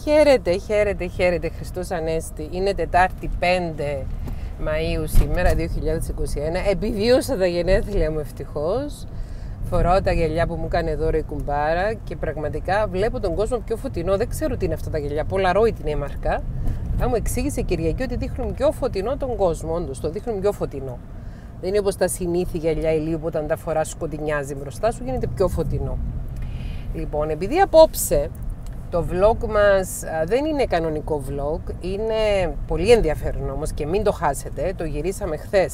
Χαίρετε, Χριστός Ανέστη. Είναι Τετάρτη 5 Μαΐου σήμερα, 2021. Επιβίωσα τα γενέθλια μου ευτυχώς. Φοράω τα γυαλιά που μου έκανε δώρο η κουμπάρα και πραγματικά βλέπω τον κόσμο πιο φωτεινό. Δεν ξέρω τι είναι αυτά τα γυαλιά. Polaroid είναι η μαρκά. Θα μου εξήγησε η Κυριακή ότι δείχνουν πιο φωτεινό τον κόσμο. Όντως, το δείχνουν πιο φωτεινό. Δεν είναι όπως τα συνήθη γυαλιά ηλίου που όταν τα φοράς σκοτεινιάζει μπροστά σου, γίνεται πιο φωτεινό. Λοιπόν, επειδή απόψε το vlog μας δεν είναι κανονικό vlog, είναι πολύ ενδιαφέρον όμως και μην το χάσετε. Το γυρίσαμε χθες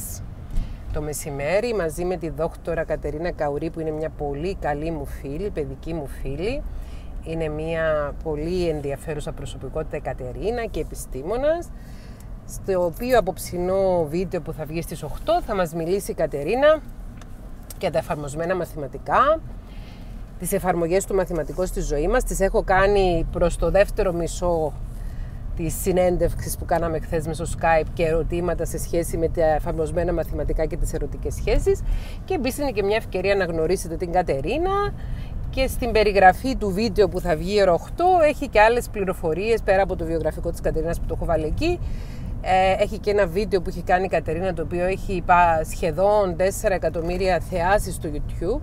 το μεσημέρι μαζί με τη δόκτωρα Κατερίνα Καουρή, που είναι μια πολύ καλή μου φίλη, παιδική μου φίλη. Είναι μια πολύ ενδιαφέρουσα προσωπικότητα η Κατερίνα και επιστήμονας. Στο οποίο απόψινό βίντεο που θα βγει στις 8 θα μας μιλήσει η Κατερίνα για τα εφαρμοσμένα μαθηματικά, τις εφαρμογές του μαθηματικού στη ζωή μας. Τις έχω κάνει προς το δεύτερο μισό της συνέντευξης που κάναμε χθες μέσω Skype και ερωτήματα σε σχέση με τα εφαρμοσμένα μαθηματικά και τις ερωτικές σχέσεις. Και επίσης είναι και μια ευκαιρία να γνωρίσετε την Κατερίνα. Και στην περιγραφή του βίντεο που θα βγει ώρα 8 έχει και άλλες πληροφορίες πέρα από το βιογραφικό της Κατερίνας που το έχω βάλει εκεί. Έχει και ένα βίντεο που έχει κάνει η Κατερίνα, το οποίο έχει σχεδόν 4 εκατομμύρια θεάσεις στο YouTube.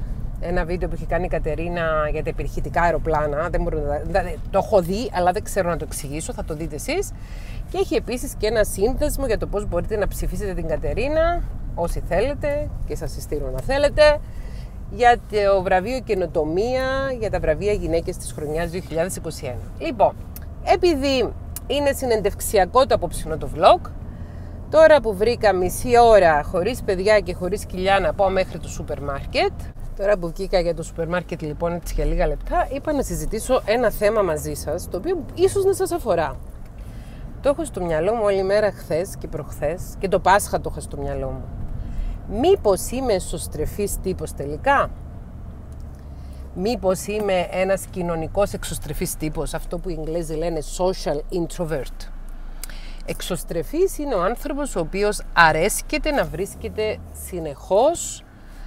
Ένα βίντεο που έχει κάνει η Κατερίνα για τα υπερηχητικά αεροπλάνα. Το έχω δει, αλλά δεν ξέρω να το εξηγήσω, θα το δείτε εσείς. Και έχει επίσης και ένα σύνδεσμο για το πώς μπορείτε να ψηφίσετε την Κατερίνα, όσοι θέλετε, και σας συστήνω να θέλετε, για το βραβείο Καινοτομία, για τα βραβεία Γυναίκες της χρονιάς 2021. Λοιπόν, επειδή είναι συνεντευξιακό το απόψινό το vlog, τώρα που βρήκα μισή ώρα χωρίς παιδιά και χωρίς κοιλιά να πάω μέχρι το σούπερ μάρκετ, τώρα που βγήκα για το σούπερ μάρκετ λοιπόν έτσι για λίγα λεπτά, είπα να συζητήσω ένα θέμα μαζί σας, το οποίο ίσως να σας αφορά. Το έχω στο μυαλό μου όλη μέρα χθες και προχθές, και το Πάσχα το έχω στο μυαλό μου. Μήπως είμαι εσωστρεφής τύπος τελικά? Μήπως είμαι ένας κοινωνικός εξωστρεφής τύπος, αυτό που οι Εγγλέζοι λένε social introvert? Εξωστρεφής είναι ο άνθρωπος ο οποίος αρέσκεται να βρίσκεται συνεχώς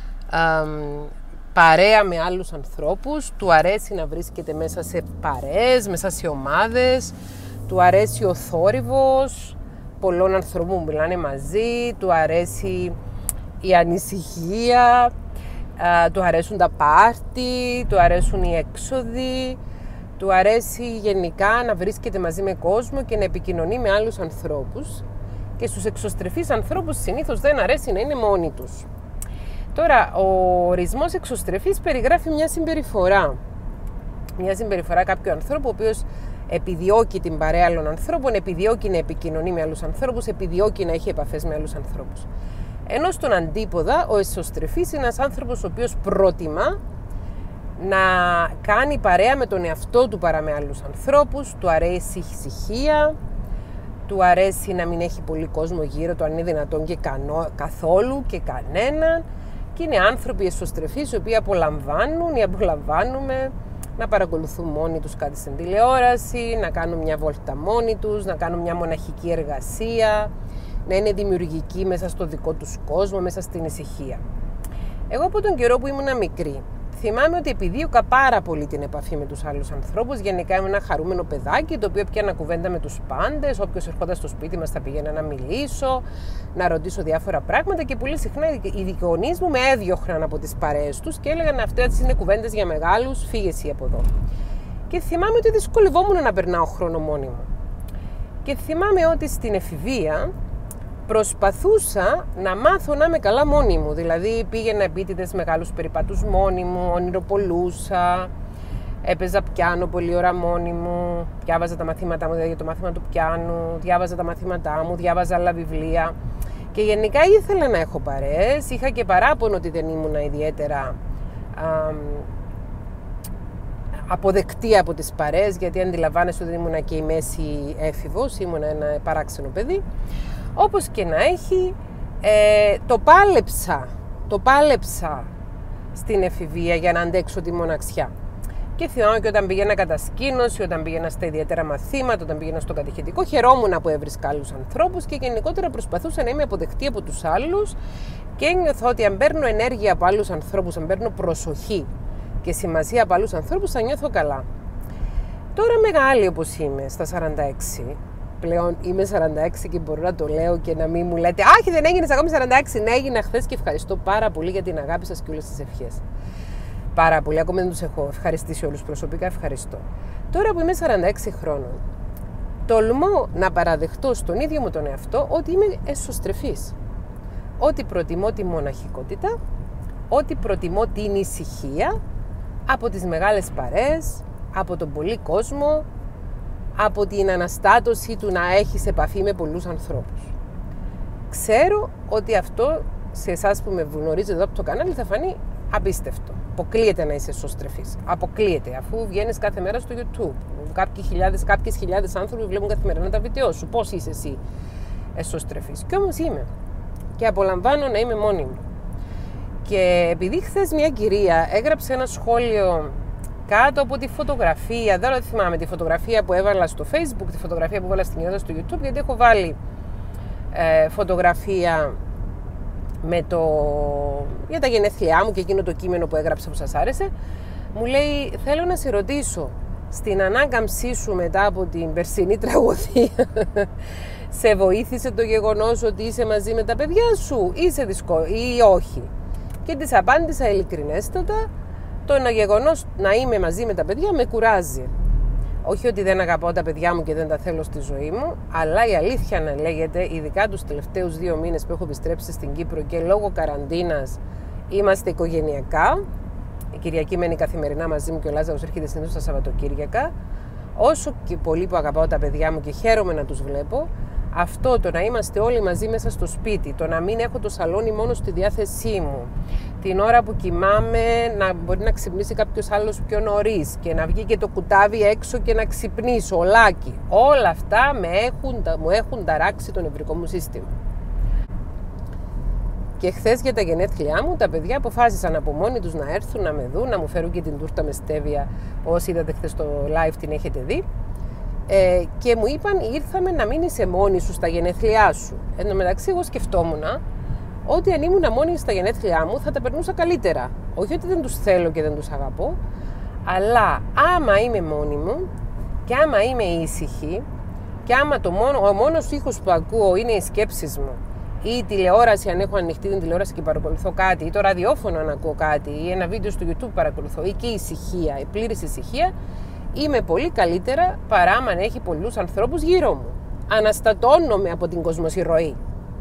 παρέα με άλλους ανθρώπους, του αρέσει να βρίσκεται μέσα σε παρέες, μέσα σε ομάδες, του αρέσει ο θόρυβος πολλών ανθρώπων που μιλάνε μαζί, του αρέσει η ανησυχία, του αρέσουν τα πάρτι, του αρέσουν οι έξοδοι, του αρέσει γενικά να βρίσκεται μαζί με κόσμο και να επικοινωνεί με άλλους ανθρώπους. Και στους εξωστρεφείς ανθρώπους συνήθως δεν αρέσει να είναι μόνοι τους. Τώρα, ο ορισμός εξωστρεφής περιγράφει μια συμπεριφορά. Μια συμπεριφορά κάποιου ανθρώπου, ο οποίος επιδιώκει την παρέα άλλων ανθρώπων, επιδιώκει να επικοινωνεί με άλλους ανθρώπους, επιδιώκει να έχει επαφές με άλλους ανθρώπους. Ενώ στον αντίποδα, ο εσωστρεφής είναι ένας άνθρωπος ο οποίος προτιμά να κάνει παρέα με τον εαυτό του παρά με άλλους ανθρώπους, του αρέσει η ησυχία, του αρέσει να μην έχει πολύ κόσμο γύρω του, αν είναι δυνατόν και καθόλου και κανέναν, και είναι άνθρωποι εσωστρεφείς οι οποίοι απολαμβάνουν ή απολαμβάνουμε να παρακολουθούν μόνοι τους κάτι στην τηλεόραση, να κάνουν μια βόλτα μόνοι τους, να κάνουν μια μοναχική εργασία, να είναι δημιουργικοί μέσα στο δικό τους κόσμο, μέσα στην ησυχία. Εγώ από τον καιρό που ήμουν μικρή, θυμάμαι ότι επιδίωκα πάρα πολύ την επαφή με τους άλλους ανθρώπους. Γενικά ήμουν ένα χαρούμενο παιδάκι, το οποίο πιάνα κουβέντα με τους πάντες. Όποιος ερχόταν στο σπίτι μας θα πήγαινα να μιλήσω, να ρωτήσω διάφορα πράγματα, και πολύ συχνά οι γονείς μου με έδιωχναν από τις παρέες τους και έλεγαν αυτές είναι κουβέντες για μεγάλους, φύγε εσύ από εδώ. Και θυμάμαι ότι δυσκολευόμουν να περνάω χρόνο μόνη μου. Και θυμάμαι ότι στην εφηβεία προσπαθούσα να μάθω να είμαι καλά μόνη μου. Δηλαδή πήγαινα επίτηδες μεγάλους περιπάτους μόνη μου, ονειροπολούσα, έπαιζα πιάνο πολλή ώρα μόνη μου, διάβαζα τα μαθήματά μου, δηλαδή για το μάθημα του πιάνου, διάβαζα τα μαθήματά μου, διάβαζα άλλα βιβλία. Και γενικά ήθελα να έχω παρέες. Είχα και παράπονο ότι δεν ήμουν ιδιαίτερα αποδεκτή από τις παρέες, γιατί αντιλαμβάνεσαι ότι ήμουν και η μέση έφηβος, ήμουν ένα παράξενο παιδί. Όπως και να έχει, το πάλεψα στην εφηβεία για να αντέξω τη μοναξιά. Και θυμάμαι και όταν πήγαινα κατασκήνωση, όταν πήγαινα στα ιδιαίτερα μαθήματα, όταν πήγαινα στο κατηχητικό, χαιρόμουν που έβρισκα άλλους ανθρώπους και γενικότερα προσπαθούσα να είμαι αποδεκτή από τους άλλους και ένιωθα ότι αν παίρνω ενέργεια από άλλους ανθρώπους, αν παίρνω προσοχή και σημασία από άλλους ανθρώπους, θα νιώθω καλά. Τώρα μεγάλη όπως είμαι, στα 46, πλέον είμαι 46 και μπορώ να το λέω και να μην μου λέτε «Άχι, δεν έγινες ακόμη 46». Ναι, έγινα χθες και ευχαριστώ πάρα πολύ για την αγάπη σας και όλες τις ευχές. Πάρα πολύ, ακόμη δεν τους έχω ευχαριστήσει όλους προσωπικά, ευχαριστώ. Τώρα που είμαι 46 χρόνων, τολμώ να παραδεχτώ στον ίδιο μου τον εαυτό ότι είμαι εσωστρεφής. Ότι προτιμώ τη μοναχικότητα, ότι προτιμώ την ησυχία από τις μεγάλες παρέες, από τον πολύ κόσμο, από την αναστάτωση του να έχεις επαφή με πολλούς ανθρώπους. Ξέρω ότι αυτό σε εσάς που με γνωρίζετε εδώ από το κανάλι θα φανεί απίστευτο. Αποκλείεται να είσαι εσωστρεφής. Αποκλείεται, αφού βγαίνεις κάθε μέρα στο YouTube. Κάποιες χιλιάδες άνθρωποι βλέπουν καθημερινά τα βίντεο σου. Πώς είσαι εσύ εσωστρεφής? Κι όμως είμαι. Και απολαμβάνω να είμαι μόνη μου. Και επειδή χθες μια κυρία έγραψε ένα σχόλιο κάτω από τη φωτογραφία, δεν θυμάμαι τη φωτογραφία που έβαλα στο Facebook, τη φωτογραφία που έβαλα στην Ελλάδα στο YouTube, γιατί έχω βάλει φωτογραφία για τα γενέθλιά μου και εκείνο το κείμενο που έγραψα που σας άρεσε. Μου λέει, θέλω να σε ρωτήσω, στην ανάκαμψή σου μετά από την περσινή τραγωδία, σε βοήθησε το γεγονός ότι είσαι μαζί με τα παιδιά σου ή όχι? Και της απάντησα ειλικρινέστατα, το γεγονός να είμαι μαζί με τα παιδιά με κουράζει. Όχι ότι δεν αγαπάω τα παιδιά μου και δεν τα θέλω στη ζωή μου, αλλά η αλήθεια να λέγεται, ειδικά τους τελευταίους 2 μήνες που έχω επιστρέψει στην Κύπρο και λόγω καραντίνας είμαστε οικογενειακά. Η Κυριακή μένει καθημερινά μαζί μου και ο Λάζαρος έρχεται συνήθως τα Σαββατοκύριακα. Όσο και πολύ που αγαπάω τα παιδιά μου και χαίρομαι να τους βλέπω, αυτό το να είμαστε όλοι μαζί μέσα στο σπίτι, το να μην έχω το σαλόνι μόνο στη διάθεσή μου, την ώρα που κοιμάμαι να μπορεί να ξυπνήσει κάποιος άλλος πιο νωρίς και να βγει και το κουτάβι έξω και να ξυπνήσω, ολάκι. Όλα αυτά μου έχουν ταράξει το νευρικό μου σύστημα. Και χθες για τα γενέθλιά μου, τα παιδιά αποφάσισαν από μόνοι τους να έρθουν να με δουν, να μου φέρουν και την τούρτα με στέβια, όσοι είδατε χθες στο live την έχετε δει. Και μου είπαν, ήρθαμε να μην είσαι μόνη σου στα γενέθλιά σου. Εν τω μεταξύ, εγώ σκεφτόμουν ότι αν ήμουν μόνη στα γενέθλιά μου θα τα περνούσα καλύτερα. Όχι ότι δεν τους θέλω και δεν τους αγαπώ, αλλά άμα είμαι μόνη μου και άμα είμαι ήσυχη και άμα ο μόνος ήχος που ακούω είναι οι σκέψεις μου ή η τηλεόραση, αν έχω ανοιχτή την τηλεόραση και παρακολουθώ κάτι, ή το ραδιόφωνο αν ακούω κάτι, ή ένα βίντεο στο YouTube παρακολουθώ, ή και η ησυχία, η πλήρης ησυχία, είμαι πολύ καλύτερα παρά αν έχει πολλούς ανθρώπους γύρω μου. Αναστατώνομαι από την κοσμοσυρωή,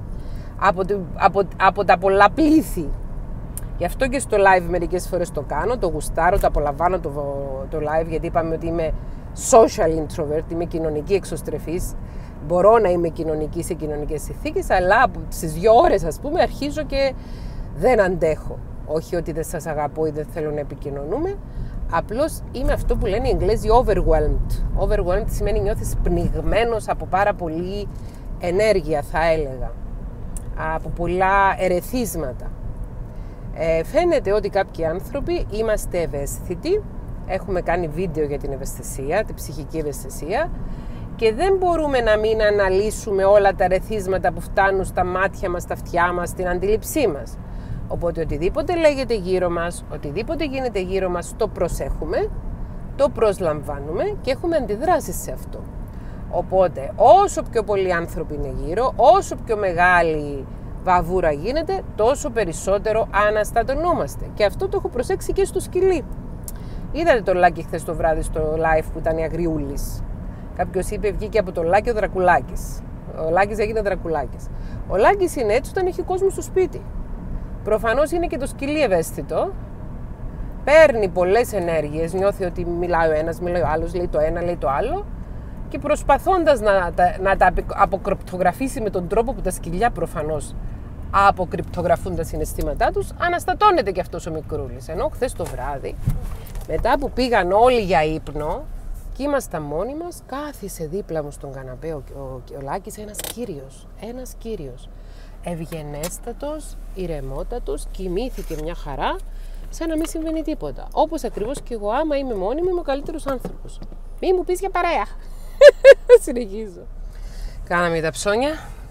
από τα πολλά πλήθη. Γι' αυτό και στο live μερικές φορές το κάνω, το γουστάρω, το απολαμβάνω το live, γιατί είπαμε ότι είμαι social introvert, είμαι κοινωνική εξωστρεφής. Μπορώ να είμαι κοινωνική σε κοινωνικές συνθήκες, αλλά από τις 2 ώρες ας πούμε αρχίζω και δεν αντέχω. Όχι ότι δεν σας αγαπώ ή δεν θέλω να επικοινωνούμε, απλώς είμαι αυτό που λένε οι Εγγλέζοι overwhelmed. Overwhelmed σημαίνει νιώθεις πνιγμένος από πάρα πολύ ενέργεια, θα έλεγα, από πολλά ερεθίσματα. Φαίνεται ότι κάποιοι άνθρωποι είμαστε ευαίσθητοι, έχουμε κάνει βίντεο για την ευαισθησία, την ψυχική ευαισθησία, και δεν μπορούμε να μην αναλύσουμε όλα τα ερεθίσματα που φτάνουν στα μάτια μας, στα αυτιά μας, στην αντίληψή μας. Οπότε οτιδήποτε λέγεται γύρω μας, οτιδήποτε γίνεται γύρω μας, το προσέχουμε, το προσλαμβάνουμε και έχουμε αντιδράσεις σε αυτό. Οπότε όσο πιο πολλοί άνθρωποι είναι γύρω, όσο πιο μεγάλη βαβούρα γίνεται, τόσο περισσότερο αναστατωνόμαστε. Και αυτό το έχω προσέξει και στο σκυλί. Είδατε το Λάκη χθες το βράδυ στο live που ήταν η Αγριούλης. Κάποιος είπε, βγήκε από το Λάκη ο Δρακουλάκης. Ο Λάκης έγινε Δρακουλάκης. Ο Λάκης είναι έτσι όταν έχει κόσμο στο σπίτι. Προφανώς είναι και το σκυλί ευαίσθητο. Παίρνει πολλές ενέργειες, νιώθει ότι μιλάει ο ένας, μιλάει ο άλλος, λέει το ένα, λέει το άλλο. Και προσπαθώντας να τα αποκρυπτογραφήσει με τον τρόπο που τα σκυλιά προφανώς αποκρυπτογραφούν τα συναισθήματά τους, αναστατώνεται και αυτός ο μικρούλης. Ενώ χθες το βράδυ, μετά που πήγαν όλοι για ύπνο και ήμασταν μόνοι μας, κάθισε δίπλα μου στον καναπέ ο Λάκης ένας κύριος. Ευγενέστατος, ηρεμότατος, κοιμήθηκε μια χαρά, σαν να μην συμβαίνει τίποτα. Όπως ακριβώς και εγώ, άμα είμαι μόνη μου, είμαι ο καλύτερος άνθρωπος. Μη μου πεις για παρέα. Συνεχίζω. Κάναμε τα ψώνια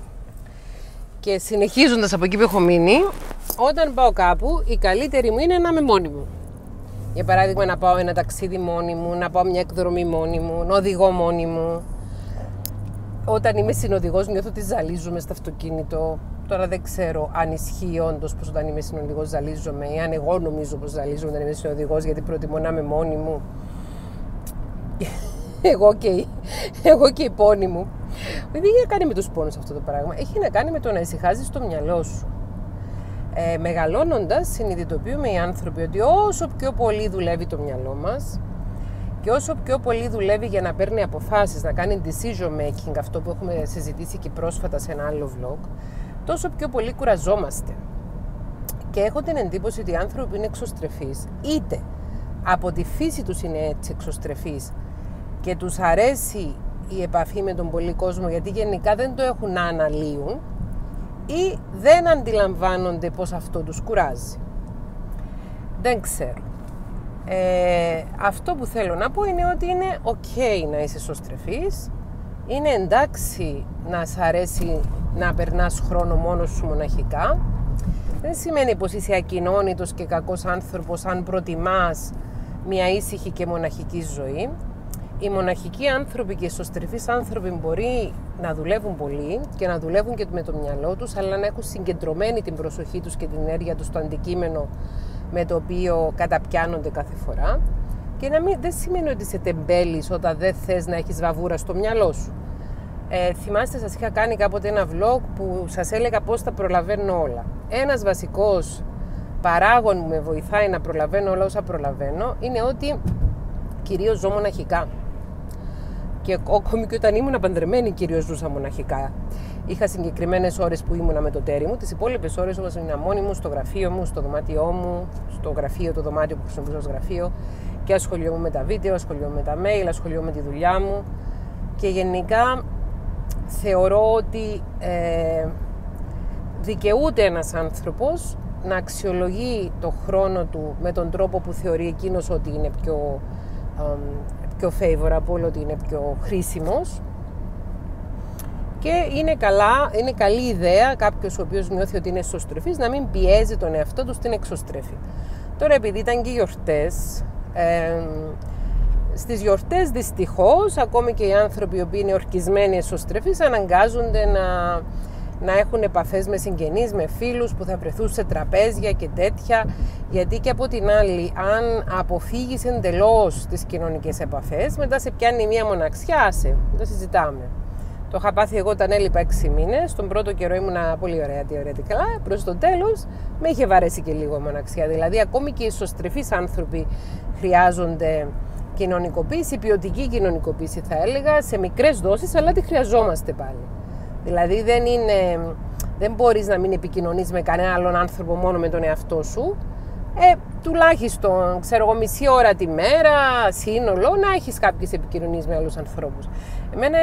και συνεχίζοντας από εκεί που έχω μείνει, όταν πάω κάπου, η καλύτερη μου είναι να είμαι μόνη μου. Για παράδειγμα, να πάω ένα ταξίδι μόνη μου, να πάω μια εκδρομή μόνη μου, να οδηγώ μόνη μου. Όταν είμαι συνοδηγός νιώθω ότι ζαλίζομαι στο αυτοκίνητο. Τώρα δεν ξέρω αν ισχύει όντως πως όταν είμαι συνοδηγός ζαλίζομαι ή αν εγώ νομίζω πως ζαλίζομαι όταν είμαι συνοδηγός, γιατί προτιμώ να είμαι μόνη μου. εγώ και η πόνη μου. Δεν έχει να κάνει με τους πόνους αυτό το πράγμα. Έχει να κάνει με το να ησυχάζεις το μυαλό σου. Μεγαλώνοντας, συνειδητοποιούμε οι άνθρωποι ότι όσο πιο πολύ δουλεύει το μυαλό μας και όσο πιο πολύ δουλεύει για να παίρνει αποφάσεις, να κάνει decision making, αυτό που έχουμε συζητήσει και πρόσφατα σε ένα άλλο vlog, τόσο πιο πολύ κουραζόμαστε. Και έχω την εντύπωση ότι οι άνθρωποι είναι εξωστρεφείς, είτε από τη φύση τους είναι έτσι εξωστρεφείς και τους αρέσει η επαφή με τον πολύ κόσμο, γιατί γενικά δεν το έχουν να αναλύουν, ή δεν αντιλαμβάνονται πως αυτό τους κουράζει. Δεν ξέρω. Αυτό που θέλω να πω είναι ότι είναι ok να είσαι εσωστρεφής, είναι εντάξει να σ' αρέσει να περνάς χρόνο μόνος σου μοναχικά. Δεν σημαίνει πως είσαι ακοινώνητος και κακός άνθρωπος αν προτιμάς μια ήσυχη και μοναχική ζωή. Οι μοναχικοί άνθρωποι και οι εσωστρεφείς άνθρωποι μπορεί να δουλεύουν πολύ και να δουλεύουν και με το μυαλό τους, αλλά να έχουν συγκεντρωμένη την προσοχή τους και την ενέργεια τους στο αντικείμενο με το οποίο καταπιάνονται κάθε φορά. Και δεν σημαίνει ότι είσαι τεμπέλης όταν δεν θες να έχεις βαβούρα στο μυαλό σου. Θυμάστε, σας είχα κάνει κάποτε ένα vlog που σας έλεγα πώς τα προλαβαίνω όλα. Ένας βασικός παράγων που με βοηθάει να προλαβαίνω όλα όσα προλαβαίνω είναι ότι κυρίως ζω μοναχικά. Και ακόμη και όταν ήμουν παντρεμένη, κυρίως ζούσα μοναχικά. Είχα συγκεκριμένες ώρες που ήμουνα με το τέρι μου, τις υπόλοιπες ώρες όμως ήμουν μόνη μου στο γραφείο μου, στο δωμάτιό μου, στο γραφείο, το δωμάτιο που χρησιμοποιούσα ως γραφείο, και ασχολιόμουν με τα βίντεο, ασχολιόμουν με τα mail, ασχολιόμουν με τη δουλειά μου. Και γενικά θεωρώ ότι δικαιούται ένας άνθρωπος να αξιολογεί το χρόνο του με τον τρόπο που θεωρεί εκείνος ότι είναι πιο favorable, ότι είναι πιο χρήσιμος. Και είναι καλή ιδέα κάποιος ο οποίος νιώθει ότι είναι εσωστρεφής να μην πιέζει τον εαυτό του στην εξωστρέφη. Τώρα, επειδή ήταν και γιορτές, στις γιορτές δυστυχώς ακόμη και οι άνθρωποι οι οποίοι είναι ορκισμένοι εσωστρεφείς αναγκάζονται να έχουν επαφές με συγγενείς, με φίλους που θα βρεθούν σε τραπέζια και τέτοια, γιατί και από την άλλη αν αποφύγεις εντελώς τις κοινωνικές επαφές, μετά σε πιάνει μία μοναξιά, δεν τα συζητάμε. Το είχα πάθει εγώ όταν έλειπα 6 μήνες. Τον πρώτο καιρό ήμουνα πολύ ωραία, καλά. Προς το τέλος με είχε βαρέσει και λίγο μοναξιά. Δηλαδή, ακόμη και οι εσωστρεφείς άνθρωποι χρειάζονται κοινωνικοποίηση, ποιοτική κοινωνικοποίηση θα έλεγα, σε μικρές δόσεις, αλλά τη χρειαζόμαστε πάλι. Δηλαδή, δεν μπορείς να μην επικοινωνείς με κανένα άλλον άνθρωπο μόνο με τον εαυτό σου. Τουλάχιστον, μισή ώρα τη μέρα, σύνολο, να έχεις κάποιες επικοινωνίες με άλλους ανθρώπους. Εμένα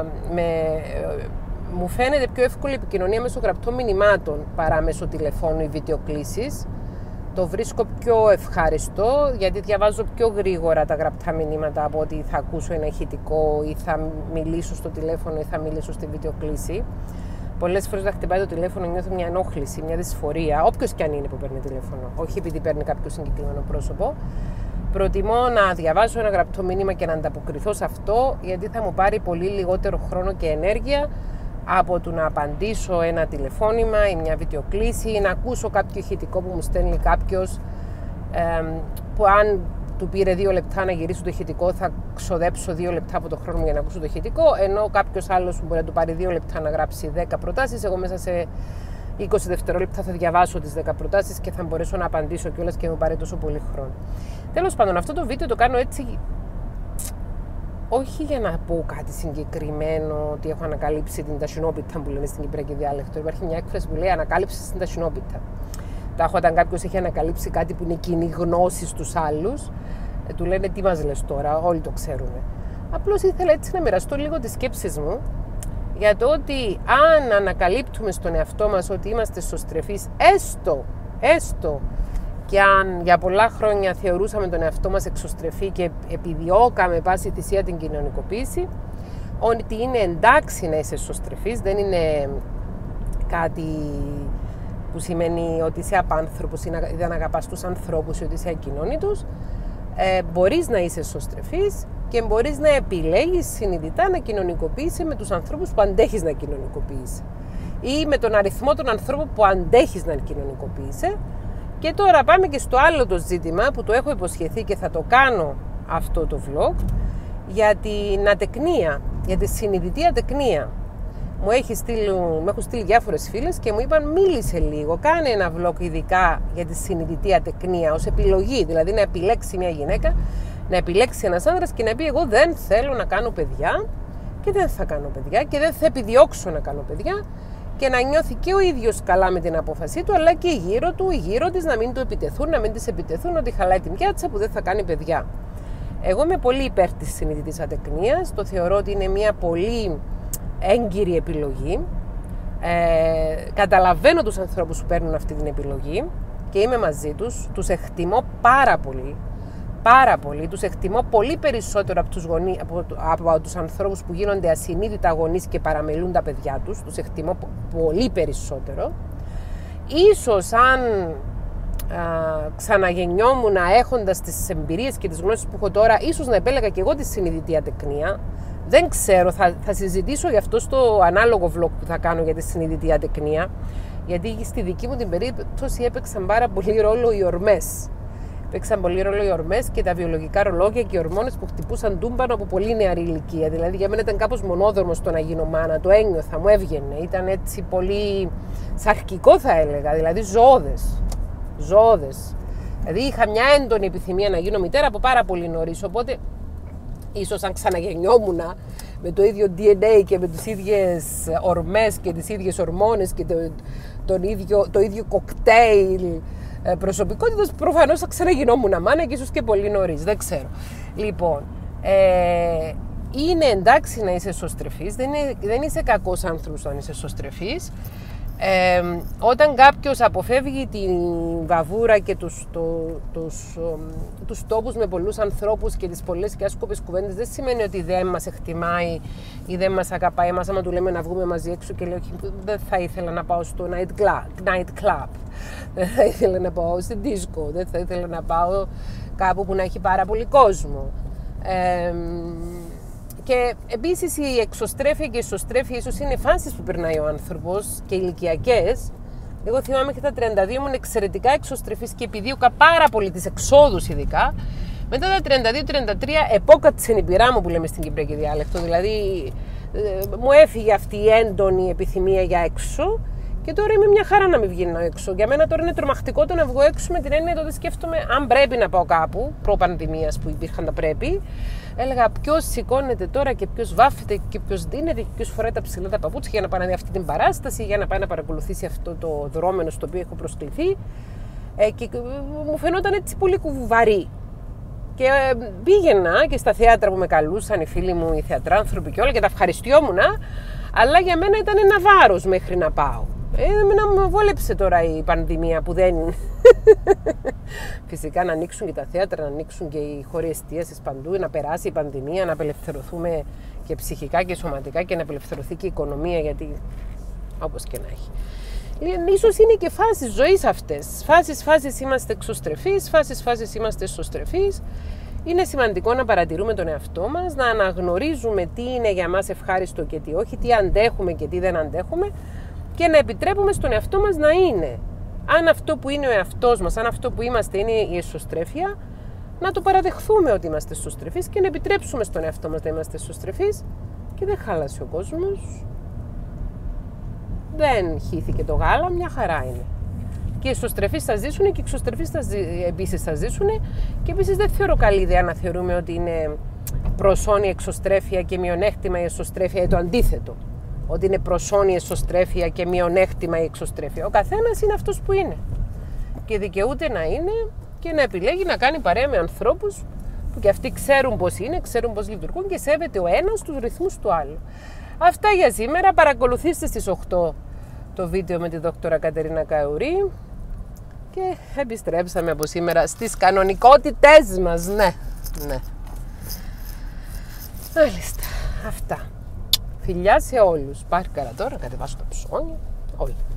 μου φαίνεται πιο εύκολη επικοινωνία μέσω γραπτών μηνυμάτων παρά μέσω τηλεφώνου ή βιντεοκλήσης. Το βρίσκω πιο ευχάριστο, γιατί διαβάζω πιο γρήγορα τα γραπτά μηνύματα από ότι θα ακούσω ένα ηχητικό ή θα μιλήσω στο τηλέφωνο ή θα μιλήσω στη βιντεοκλήση. Πολλές φορές να χτυπάει το τηλέφωνο νιώθω μια ενόχληση, μια δυσφορία, όποιος και αν είναι που παίρνει τηλέφωνο, όχι επειδή παίρνει κάποιο συγκεκριμένο πρόσωπο. Προτιμώ να διαβάσω ένα γραπτό μήνυμα και να ανταποκριθώ σε αυτό, γιατί θα μου πάρει πολύ λιγότερο χρόνο και ενέργεια από το να απαντήσω ένα τηλεφώνημα ή μια βιντεοκλήση ή να ακούσω κάποιο ηχητικό που μου στέλνει κάποιος, που αν του πήρε 2 λεπτά να γυρίσει το ηχητικό, θα ξοδέψω 2 λεπτά από το χρόνο μου για να ακούσω το ηχητικό, ενώ κάποιος άλλος που μπορεί να του πάρει 2 λεπτά να γράψει 10 προτάσεις, εγώ μέσα σε 20 δευτερόλεπτα θα διαβάσω τις 10 προτάσεις και θα μπορέσω να απαντήσω κιόλας και μου πάρει τόσο πολύ χρόνο. Τέλος πάντων, αυτό το βίντεο το κάνω έτσι, όχι για να πω κάτι συγκεκριμένο, ότι έχω ανακαλύψει την τασινόπιτα που λένε στην κυπριακή διάλεκτο. Υπάρχει μια έκφραση που λέει ανακάλυψη στην τασινόπιτα. Τα έχω όταν κάποιος έχει ανακαλύψει κάτι που είναι κοινή γνώση στους άλλους, του λένε τι μας λες τώρα, όλοι το ξέρουμε. Απλώς ήθελα έτσι να μοιραστώ λίγο τις σκέψεις μου για το ότι αν ανακαλύπτουμε στον εαυτό μας ότι είμαστε εσωστρεφείς, έστω και αν για πολλά χρόνια θεωρούσαμε τον εαυτό μας εξωστρεφή και επιδιώκαμε πάση θυσία την κοινωνικοποίηση, ότι είναι εντάξει να είσαι εσωστρεφής, δεν είναι κάτι που σημαίνει ότι είσαι απάνθρωπος ή δεν αγαπάς τους ανθρώπους ή ότι είσαι ακοινώνητος. μπορείς να είσαι εσωστρεφής και μπορείς να επιλέγεις συνειδητά να κοινωνικοποιείσαι με τους ανθρώπους που αντέχεις να κοινωνικοποιείσαι ή με τον αριθμό των ανθρώπων που αντέχεις να κοινωνικοποιείσαι. Και τώρα πάμε και στο άλλο το ζήτημα που το έχω υποσχεθεί και θα το κάνω αυτό το vlog, για την ατεκνία, για τη συνειδητή ατεκνία. Μου έχουν στείλει διάφορες φίλες και μου είπαν μίλησε λίγο, κάνε ένα vlog ειδικά για τη συνειδητή ατεκνία ως επιλογή, δηλαδή να επιλέξει μια γυναίκα, να επιλέξει ένας άνδρας και να πει εγώ δεν θέλω να κάνω παιδιά και δεν θα κάνω παιδιά και δεν θα επιδιώξω να κάνω παιδιά, και να νιώθει και ο ίδιος καλά με την απόφασή του, αλλά και γύρω του, γύρω της να μην του επιτεθούν, να μην της επιτεθούν ότι χαλάει την πιάτσα που δεν θα κάνει παιδιά. Εγώ είμαι πολύ υπέρ της συνειδητής ατεκνίας, το θεωρώ ότι είναι μια πολύ έγκυρη επιλογή. Καταλαβαίνω τους ανθρώπους που παίρνουν αυτή την επιλογή και είμαι μαζί τους, τους εκτιμώ πάρα πολύ. Πάρα πολύ, τους εκτιμώ πολύ περισσότερο από τους ανθρώπους που γίνονται ασυνείδητα γονείς και παραμελούν τα παιδιά τους. Τους εκτιμώ πολύ περισσότερο. Ίσως αν ξαναγεννιόμουν έχοντας τις εμπειρίες και τις γνώσεις που έχω τώρα, ίσως να επέλεγα και εγώ τη συνειδητή ατεκνία. Δεν ξέρω, θα συζητήσω γι' αυτό στο ανάλογο vlog που θα κάνω για τη συνειδητή ατεκνία, γιατί στη δική μου την περίπτωση έπαιξαν πάρα πολύ ρόλο οι ορμές. Παίξαν πολύ ρόλο οι ορμές και τα βιολογικά ρολόγια και οι ορμόνες που χτυπούσαν τούμπανο από πολύ νεαρή ηλικία. Δηλαδή για μένα ήταν κάπως μονόδρομος το να γίνω μάνα, το ένιωθα, μου έβγαινε. Ήταν έτσι πολύ σαρκικό θα έλεγα, δηλαδή ζώδες. Δηλαδή είχα μια έντονη επιθυμία να γίνω μητέρα από πάρα πολύ νωρίς, οπότε ίσως αν ξαναγεννιόμουν με το ίδιο DNA και με τις ίδιες ορμές και τις ίδιες ορμόνες και το ίδιο κοκτέιλ προσωπικότητας, προφανώς θα ξαναγινόμουν μάνα και ίσως και πολύ νωρίς, δεν ξέρω. Λοιπόν, είναι εντάξει να είσαι εσωστρεφής, δεν είσαι κακός άνθρωπος αν είσαι εσωστρεφής. Όταν κάποιος αποφεύγει την βαβούρα και τους τόπους με πολλούς ανθρώπους και τις πολλές και άσκοπες κουβέντες, δεν σημαίνει ότι δεν μας εκτιμάει ή δεν μας αγαπάει. Εμάς άμα του λέμε να βγούμε μαζί έξω και λέει δεν θα ήθελα να πάω στο night club, δεν θα ήθελα να πάω στη disco, δεν θα ήθελα να πάω κάπου που να έχει πάρα πολύ κόσμο. Και επίσης η εξωστρέφεια και η ισοστρέφεια ίσως είναι φάσεις που περνάει ο άνθρωπος και ηλικιακές. Εγώ θυμάμαι και τα 32 ήμουν εξαιρετικά εξωστρεφής και επιδίωκα πάρα πολύ τις εξόδους ειδικά. Μετά τα 32-33 επόκατσε η πυρά μου που λέμε στην κυπριακή διάλεκτο. Δηλαδή μου έφυγε αυτή η έντονη επιθυμία για έξω και τώρα είμαι μια χαρά να μην βγαίνω έξω. Για μένα τώρα είναι τρομακτικό το να βγω έξω με την έννοια τότε σκέφτομαι αν πρέπει να πάω κάπου, προ-πανδημίας που υπήρχαν τα πρέπει. Έλεγα ποιος σηκώνεται τώρα και ποιος βάφεται και ποιος δίνεται και ποιος φοράει τα ψηλά τα παπούτσια για να πάει να δει αυτή την παράσταση, για να πάει να παρακολουθήσει αυτό το δρόμενο στο οποίο έχω προσκληθεί. Και μου φαινόταν έτσι πολύ βαρύ. Και πήγαινα και στα θέατρα που με καλούσαν οι φίλοι μου, οι θεατράνθρωποι και όλα και τα ευχαριστιόμουν, αλλά για μένα ήταν ένα βάρος μέχρι να πάω. Εμένα μου βόλεψε τώρα η πανδημία που δεν... Φυσικά να ανοίξουν και τα θέατρα, να ανοίξουν και οι χώροι εστίασης παντού, να περάσει η πανδημία, να απελευθερωθούμε και ψυχικά και σωματικά και να απελευθερωθεί και η οικονομία, γιατί όπως και να έχει. Ίσως είναι και φάσεις ζωής αυτές. Φάσεις είμαστε εξωστρεφείς, φάσεις είμαστε εσωστρεφείς. Είναι σημαντικό να παρατηρούμε τον εαυτό μας, να αναγνωρίζουμε τι είναι για μας ευχάριστο και τι όχι, τι αντέχουμε και τι δεν αντέχουμε και να επιτρέπουμε στον εαυτό μας να είναι. Αν αυτό που είναι ο εαυτός μας, αν αυτό που είμαστε είναι η εσωστρέφεια, να το παραδεχθούμε ότι είμαστε εσωστρεφείς και να επιτρέψουμε στον εαυτό μας να είμαστε εσωστρεφείς και δεν χάλασε ο κόσμος. Δεν χύθηκε το γάλα, μια χαρά είναι. Και οι εσωστρεφείς θα ζήσουν και οι εξωστρεφείς επίσης θα ζήσουν. Και επίσης δεν θεωρώ καλή ιδέα να θεωρούμε ότι είναι προσώνη εξωστρέφεια και μειονέκτημα η εσωστρέφεια ή το αντίθετο. Ότι είναι προσώνη η εσωστρέφεια και μειονέκτημα η εξωστρέφεια. Ο καθένας είναι αυτός που είναι. Και δικαιούται να είναι και να επιλέγει να κάνει παρέα με ανθρώπους που και αυτοί ξέρουν πώς είναι, ξέρουν πώς λειτουργούν και σέβεται ο ένας τους ρυθμούς του άλλου. Αυτά για σήμερα. Παρακολουθήστε στις 8 το βίντεο με τη δόκτωρα Κατερίνα Καουρή και επιστρέψαμε από σήμερα στις κανονικότητες μας. Ναι. Μάλιστα. Αυτά. Φιλιά σε όλους. Πάρκαρα τώρα, κατεβάσω τα ψώνια. Όλα.